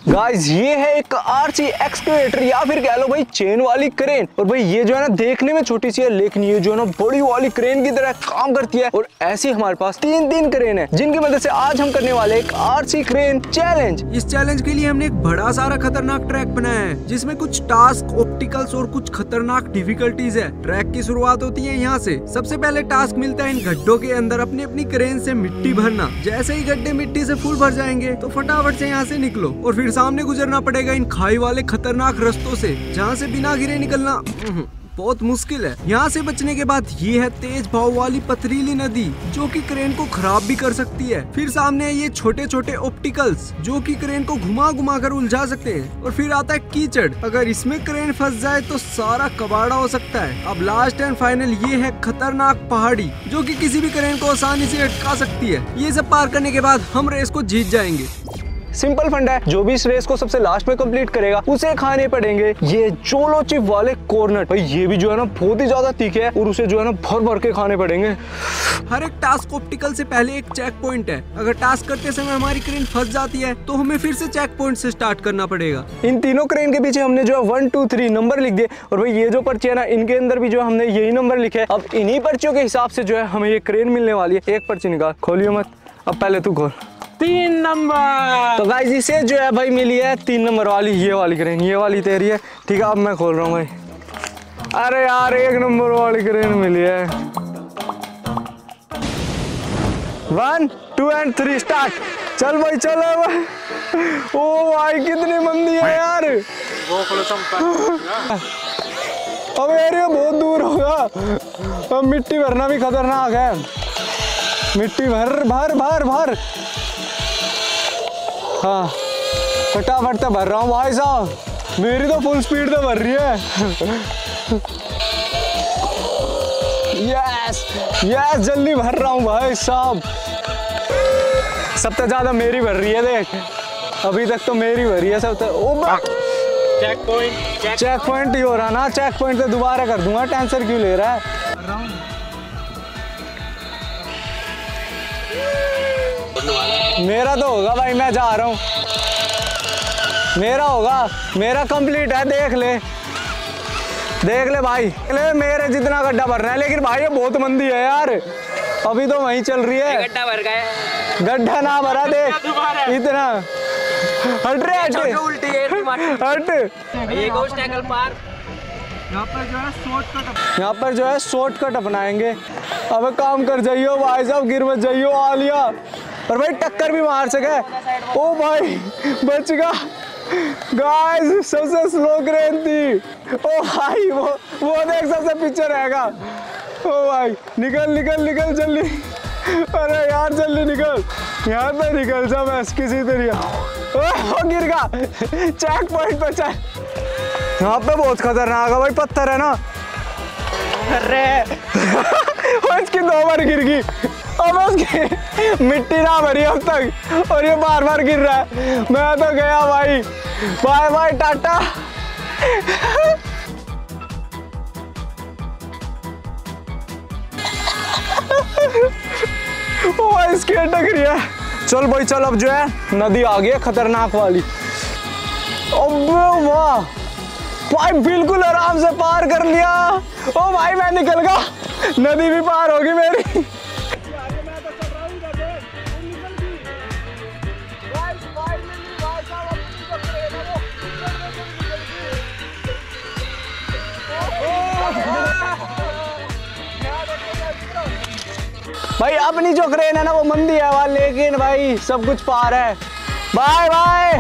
Guys ये है एक आरसी एक्सकेवेटर या फिर कह लो भाई चेन वाली क्रेन। और भाई ये जो है ना देखने में छोटी सी है, लेकिन ये जो है ना बड़ी वाली क्रेन की तरह काम करती है। और ऐसी हमारे पास तीन क्रेन है, जिनकी मदद से आज हम करने वाले एक आरसी क्रेन चैलेंज। इस चैलेंज के लिए हमने एक बड़ा सारा खतरनाक ट्रैक बनाया है, जिसमें कुछ टास्क, ऑब्स्टिकल्स और कुछ खतरनाक डिफिकल्टीज है। ट्रैक की शुरुआत होती है यहाँ से। सबसे पहले टास्क मिलता है इन गड्ढों के अंदर अपनी अपनी क्रेन से मिट्टी भरना। जैसे ही गड्ढे मिट्टी से फुल भर जाएंगे तो फटाफट से यहाँ से निकलो और फिर सामने गुजरना पड़ेगा इन खाई वाले खतरनाक रास्तों से, जहाँ से बिना गिरे निकलना बहुत मुश्किल है। यहाँ से बचने के बाद ये है तेज बहाव वाली पथरीली नदी, जो कि क्रेन को खराब भी कर सकती है। फिर सामने है ये छोटे छोटे ऑप्टिकल्स, जो कि क्रेन को घुमा घुमा कर उलझा सकते हैं। और फिर आता है कीचड़, अगर इसमें क्रेन फंस जाए तो सारा कबाड़ा हो सकता है। अब लास्ट एंड फाइनल ये है खतरनाक पहाड़ी, जो कि किसी भी क्रेन को आसानी से अटका सकती है। ये सब पार करने के बाद हम रेस को जीत जाएंगे। सिंपल फंडा है, जो भी इस रेस को सबसे लास्ट में कंप्लीट करेगा उसे खाने पड़ेंगे ये चोलो चिप वाले कॉर्नर। भाई ये भी जो है ना बहुत ही ज्यादा तीखे है और उसे जो है ना भर भर के खाने पड़ेंगे। हर एक टास्क ऑप्टिकल से पहले एक चेक पॉइंट है। अगर टास्क करते समय हमारी क्रेन फंस जाती है तो हमें फिर से चेक पॉइंट से स्टार्ट करना पड़ेगा। इन तीनों क्रेन के पीछे हमने जो है 1 2 3 नंबर लिख दिए। और भाई ये जो पर्ची है ना, इनके अंदर भी जो है हमने यही नंबर लिखे है। अब इन्हीं पर्चियों के हिसाब से जो है हमें ये क्रेन मिलने वाली है। एक पर्ची निकाल, खोलियो मत, अब पहले तू खोल। 3 नंबर। तो गाइस इसे जो है भाई मिली है 3 नंबर वाली, ये वाली क्रेन, ये वाली तेरी है। ठीक है अब मैं खोल रहा हूँ भाई। अरे यार 1 नंबर वाली क्रेन मिली है। 1 2 and 3 स्टार्ट। चल भाई चल भाई। ओ भाई कितनी मंदी है यार। अब एरिया बहुत दूर होगा, अब मिट्टी भरना भी खतरनाक है। मिट्टी भर भर भर भर। हाँ फटाफट तो भर रहा हूँ भाई साहब, मेरी तो फुल स्पीड तो भर रही है। यस यस जल्दी भर रहा हूँ भाई साहब। सबसे ज्यादा मेरी भर रही है, देख अभी तक तो मेरी भरी है सबसे। ओ चेक पॉइंट ही हो रहा ना, चेक पॉइंट तो दोबारा कर दूंगा, टेंशन क्यों ले रहा है। मेरा तो होगा भाई, मैं जा रहा हूँ, मेरा होगा, मेरा कंप्लीट है। देख ले भाई, ले मेरे जितना गड्ढा भर रहा है। लेकिन भाई ये बहुत मंदी है यार, अभी तो वहीं चल रही है। गड्ढा भर गया, गड्ढा ना भरा देख इतना। हट रे हट हट। यहाँ पर जो है शॉर्टकट अपनाएंगे। अब काम कर जाइयो भाई साहब, गिर मत जाइयो आलिया। और भाई टक्कर भी मार सके। ओ भाई बच गया। गाइस सबसे स्लो क्रेन थी। ओ भाई वो देख सबसे पीछे रहेगा। ओ भाई निकल निकल निकल जल्दी। अरे यार जल्दी निकल, यहाँ पे निकल जा मैं किसी तरीके। ओ गिर गया चेक पॉइंट पर। चल यहाँ पे बहुत खतरनाक है भाई, पत्थर है ना। अरे इसकी 2 बार गिर गई, अब उसकी मिट्टी ना भरी अब तक और ये बार बार गिर रहा है। मैं तो गया भाई, बाय बाय टाटा। वो इसकी अटक रही है। चल भाई चल, अब जो है नदी आ गई है खतरनाक वाली। अबे वाह भाई बिल्कुल आराम से पार कर लिया। ओ भाई मैं निकल गया, नदी भी पार होगी मेरी। भाई अपनी जो क्रेन है ना वो मंदी है वाली, लेकिन भाई सब कुछ पार है। Bye bye.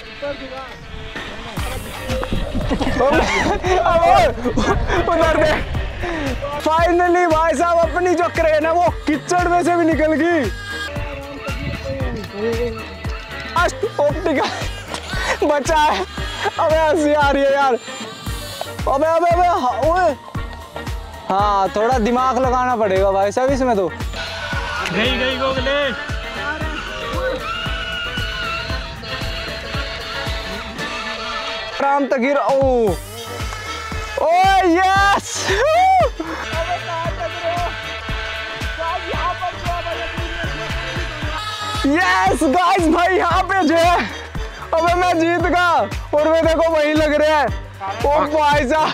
उधर दे। फाइनली भाई साहब अपनी जो क्रेन है वो कीचड़ में से भी निकल गई। ऑप्टिकल बचा है। अबे हंसी आ रही है यार। अबे अबे अबे ओए, हाँ थोड़ा दिमाग लगाना पड़ेगा भाई साहब इसमें तो। गई गोगले। आराम तक गिर। ओ यस यस गाइस भाई यहाँ पे जो है अबे मैं जीत गया और वे देखो वही लग रहा है। ओ भाई साहब,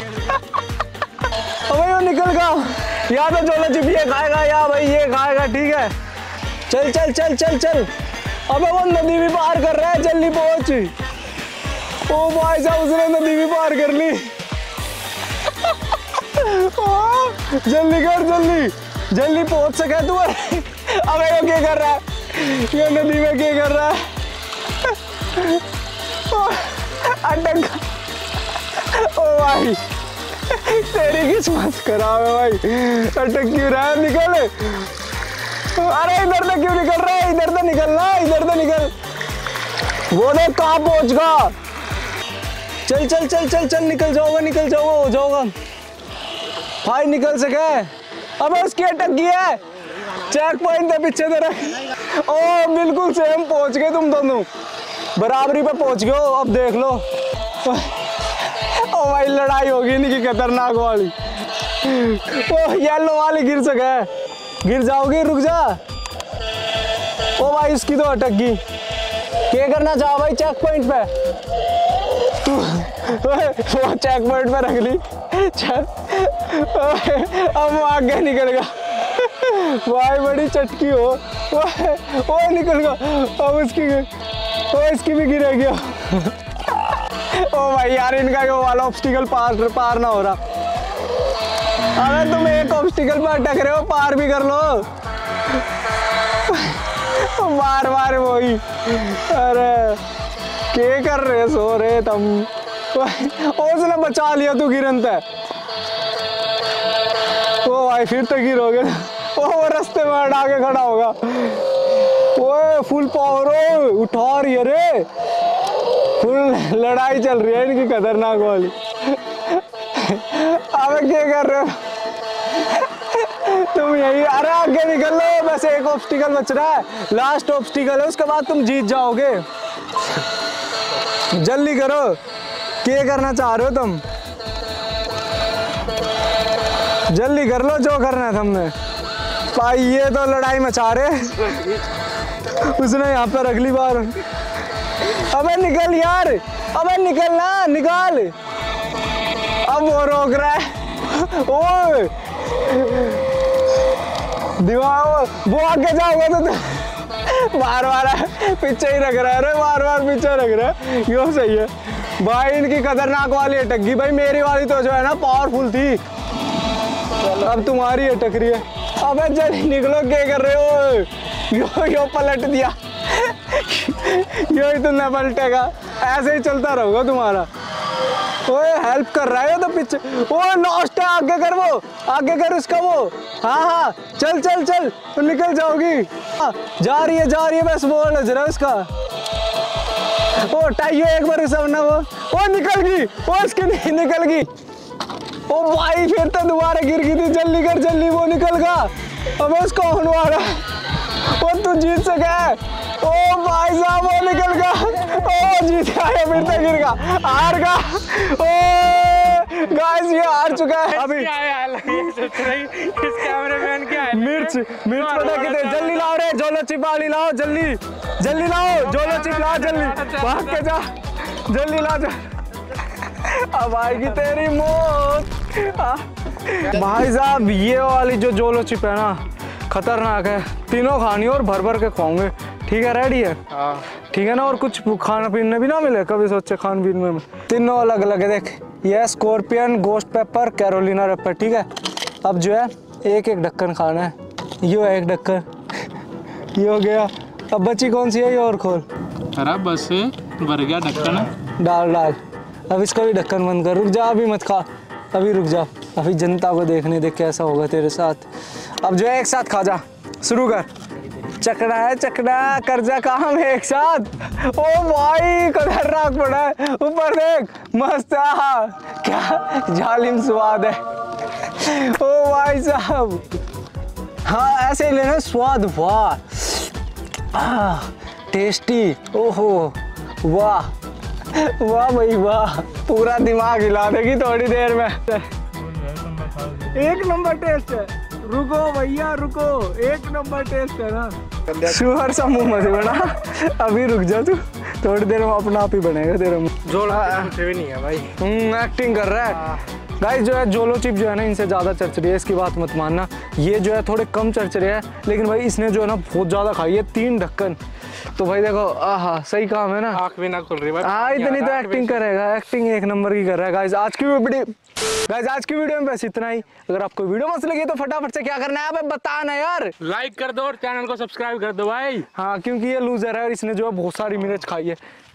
अबे वो निकल गया। या तो झोला चिप ये खाएगा या भाई ये खाएगा, ठीक है। चल चल चल चल चल। अबे वो नदी भी पार कर रहा है, जल्दी पहुंच। ओ भाई साहब, उसने नदी भी पार कर ली। जल्दी कर, जल्दी जल्दी पहुंच सके तू। अबे ये क्या कर रहा है, ये नदी में क्या कर रहा है। अटक। ओ भाई तेरी किस्मत खराब है भाई, अटक क्यों रहा है, निकल। अरे इधर से क्यों निकल रहा है, इधर से निकलना, इधर से निकल। वो देख कहाँ पहुंच गया। चल चल चल चल चल, निकल जाओगा, निकल जाओगा, हो जाओगा भाई, निकल सके। अबे उसकी अटक गई है, चेक पॉइंट है पीछे तेरा। ओ बिल्कुल सेम पहुंच गए तुम दोनों, बराबरी पे पहुंच गए हो। अब देख लो, ओ भाई लड़ाई होगी इनकी खतरनाक वाली। ओ येलो वाली गिर सके, गिर जाओगी, रुक जा। ओ भाई उसकी तो अटक गई। क्या करना चाहो भाई चेक पॉइंट पे? तू वो चेक पॉइंट पे रख ली। चल अब वो आगे निकल गया भाई, बड़ी चटकी हो। वो निकल गया, अब इसकी भी गिर गया। ओ भाई यार, इनका वो वाला ऑब्स्टिकल पार ना हो रहा। अरे तुम एक ऑब्स्टिकल पर अटक रहे हो, पार भी कर लो। बार बार वही। अरे क्या कर रहे, सो रहे तुम। उसने बचा लिया, तू गिरन था। ओ भाई फिर तो गिरोगे। वो रास्ते में हटा के खड़ा होगा। ओए फुल पावर हो, उठा रही है रे, फुल लड़ाई चल रही है इनकी खतरनाक वाली। अब क्या कर रहे हो तुम? यही, अरे आगे निकल लो, बस एक ऑब्स्टिकल बच रहा है, लास्ट ऑब्स्टिकल है, उसके बाद तुम जीत जाओगे। जल्दी करो, क्या करना चाह रहे हो तुम? जल्दी कर लो जो करना है तुमने। भाई ये तो लड़ाई मचा रहे, उसने यहाँ पे रख ली बार। अबे निकल यार, अबे निकल ना, निकाल। अब वो रोक रहा है। ओए दिमाग, वो आगे जाओगे तो बार बार पीछे ही रख रहा है, बार बार पीछे रख रहा है। यो सही है भाई, इनकी खतरनाक वाली अटक गई भाई। मेरी वाली तो जो है ना पावरफुल थी, अब तुम्हारी अटक रही है। अबे जल्दी निकलो, क्या कर रहे हो? यो पलट दिया। यो ही तुमने पलटेगा, ऐसे ही चलता रहोगा तुम्हारा। ओए हेल्प कर रहा है तो पीछे। ओ लास्ट है, आगे कर, वो आगे कर उसका वो। हाँ हाँ चल चल चल, तो निकल जाओगी। जा रही है बस, वो नजर है उसका। ओ टाइयो एक बार सब ना, वो निकल गई, वो इसकी निकल गई। ओ भाई फिर तो दोबारा गिर गई थी। जल्दी कर, जल्दी, वो निकल गया। अब उसको होने वाला, वो तू जीत सके। ओ भाई साहब वो निकल गया, ओ जीत गया, फिर तो गिर गया, हार गया। ओ गाइस ये हार चुका है अभी। इस कैमरामैन क्या है? मिर्च पता कितने, जल्दी लाओ रे, झोला चिप वाली लाओ, जल्दी जल्दी लाओ, झोला चिप लाओ, जल्दी भाग के जा, जल्दी ला जा। अब आएगी तेरी मौत। भाई साहब ये वाली जो जोलो चिप है ना, खतरनाक है। तीनों खानी और भर भर के खाओगे, ठीक है? रेडी है? ठीक है ना? और कुछ खाना पीने भी ना मिले, कभी सोचे खान पीन में। तीनों अलग अलग है, देख ये scorpion, ghost pepper, Carolina reaper, ठीक है? अब जो है एक एक ढक्कन खाना है। ये है एक ढक्कन, ये हो गया। अब बची कौन सी है, ये और खोल। अरे बस भर गया ढक्कन, डाल। अब इसका भी ढक्कन बंद कर। रुक जा, अभी मत खा, अभी रुक जा, अभी जनता को देखने दे कैसा होगा तेरे साथ। अब जो है एक साथ खा जा, शुरू कर। चकना है चकना, कर जा काम है एक साथ। ओ भाई खतरनाक पड़ा है, ऊपर देख, मस्त। क्या जालिम स्वाद है। ओ भाई साहब, हाँ ऐसे ही लेना स्वाद। वाह टेस्टी, ओहो वाह वाह भाई वाह, पूरा दिमाग हिला देगी थोड़ी देर में। एक नंबर टेस्ट है। रुको भैया रुको, एक नंबर टेस्ट है ना। शुगर सा मुंह मत बना, अभी रुक जा तू। थोड़ी देर में अपना आप ही बनेगा तेरा मुंह। जोला कुछ भी नहीं है भाई। एक्टिंग कर रहा है गाइस। जो है जोलो चिप जो है ना इनसे ज़्यादा चर्च रही है, इसकी बात मत मानना। ये जो है थोड़े कम चर्च रहे हैं, लेकिन भाई इसने जो है ना बहुत ज़्यादा खाई है, 3 ढक्कन। तो भाई देखो आहा सही काम है ना। आँख भी ना खुल रही भाई। हाँ इतनी तो एक्टिंग करेगा, एक्टिंग एक नंबर की कर रहा है गाइस। आज की वीडियो में बस इतना ही। अगर आपको वीडियो मस्त लगी तो फटाफट से क्या करना है बताना यार। लाइक कर दो और चैनल को सब्सक्राइब कर दो भाई। हाँ क्योंकि ये लूजर है और इसने जो है बहुत सारी मिर्च खाई है।